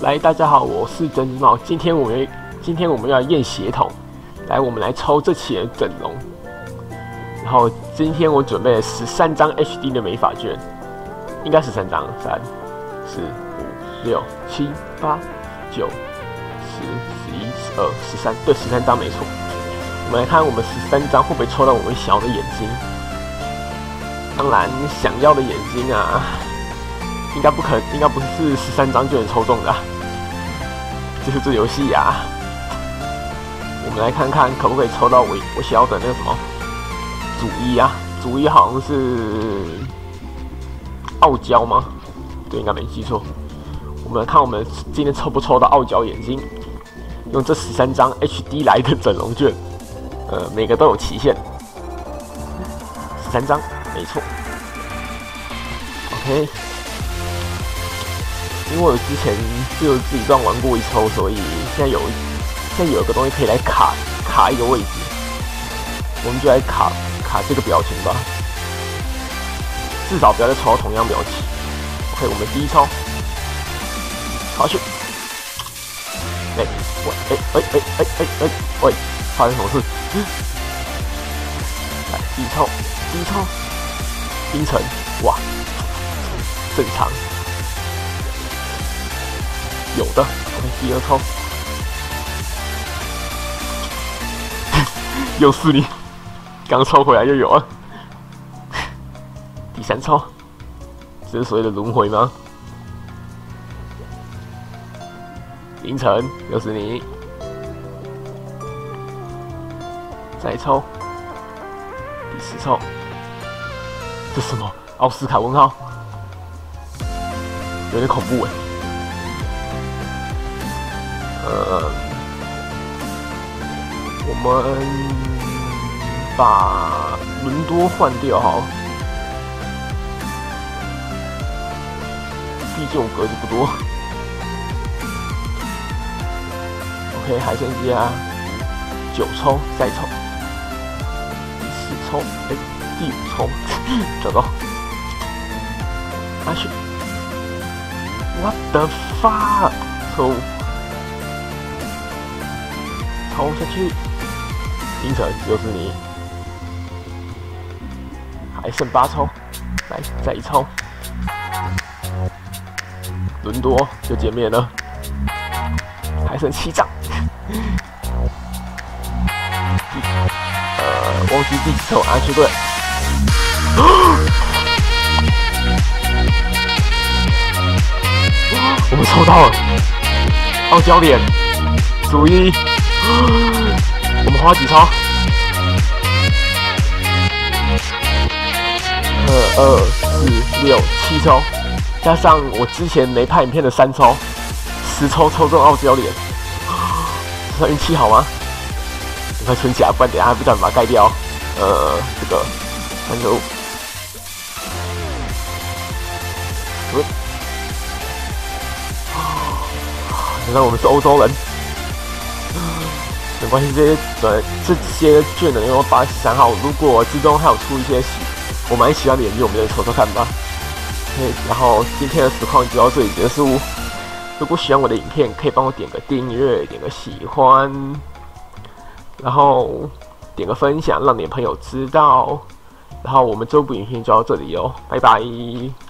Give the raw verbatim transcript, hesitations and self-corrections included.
来，大家好，我是曾之茂。今天我们今天我们要验血统，来，我们来抽这期的整容。然后今天我准备了十三张 H D 的美发券，应该十三张，三、四、五、六、七、八、九、十、十一、十二、十三，对，十三张没错。我们来看我们十三张会不会抽到我们想要的眼睛。当然，想要的眼睛啊。 应该不可能，应该不是十三张就能抽中的、啊，就是这游戏呀。我们来看看可不可以抽到我我想要的那个什么主一啊，主一好像是傲娇吗？对，应该没记错。我们来看我们今天抽不抽到傲娇眼睛，用这十三张 H D 来的整容券，呃，每个都有期限，十三张，没错。OK。 因为我之前就自己这样玩过一抽，所以现在有现在有一个东西可以来卡卡一个位置，我们就来卡卡这个表情吧，至少不要再抽到同样表情。OK， 我们第一抽，好去，哎喂哎哎哎哎哎哎喂，发生什么事？来第一抽，第一抽，冰城，哇，正常。 有的 ，OK， 第二抽，又是你，刚抽回来就有了。第三抽，这是所谓的轮回吗？凌晨，又是你，再抽，第四抽，这是什么？奥斯卡问号，有点恐怖哎。 呃，我们把伦多换掉好，毕竟我格子不多。OK， 还剩下九抽，再抽，第四抽，哎、欸，第五抽，找到，拿去 ，What the fuck， 抽。 抽下去，凌晨又是你，还剩八抽，来再一抽，伦多就见面了，还剩七张，呃，忘记第几抽啊？绝对，我们抽到了，傲娇脸，主一。 我们花几抽？二二四六七抽，加上我之前没拍影片的三抽，十抽抽中傲娇脸，这运气好吗？你快存起来，不然等一下不小心把它盖掉。呃，这个三个五，嗯，原来我们是欧洲人。 没关系，这些呃这些券呢，因为八十三号，如果之中还有出一些喜我蛮喜欢的眼睛，我们就抽抽看吧。OK， 然后今天的实况就到这里结束。如果喜欢我的影片，可以帮我点个订阅，点个喜欢，然后点个分享，让你的朋友知道。然后我们这部影片就到这里哦，拜拜。